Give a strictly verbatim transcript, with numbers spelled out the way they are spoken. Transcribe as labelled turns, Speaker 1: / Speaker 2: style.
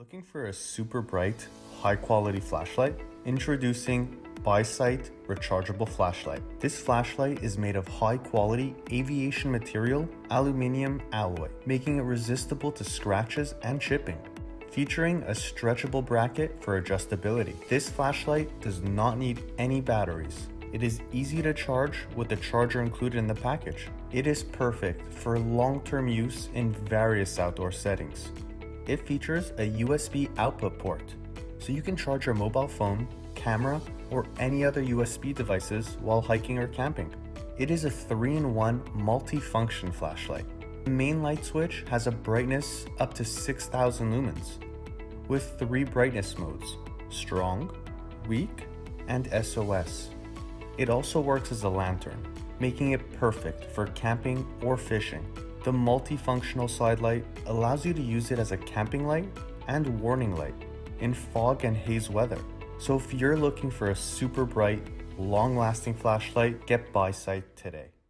Speaker 1: Looking for a super bright, high quality flashlight? Introducing BUYSIGHT Rechargeable Flashlight. This flashlight is made of high quality aviation material aluminum alloy, making it resistible to scratches and chipping. Featuring a stretchable bracket for adjustability. This flashlight does not need any batteries. It is easy to charge with the charger included in the package. It is perfect for long-term use in various outdoor settings. It features a U S B output port, so you can charge your mobile phone, camera, or any other U S B devices while hiking or camping. It is a three in one multi-function flashlight. The main light switch has a brightness up to six thousand lumens, with three brightness modes: strong, weak, and S O S. It also works as a lantern, making it perfect for camping or fishing. The multifunctional side light allows you to use it as a camping light and warning light in fog and haze weather. So if you're looking for a super bright, long-lasting flashlight, get BUYSIGHT today.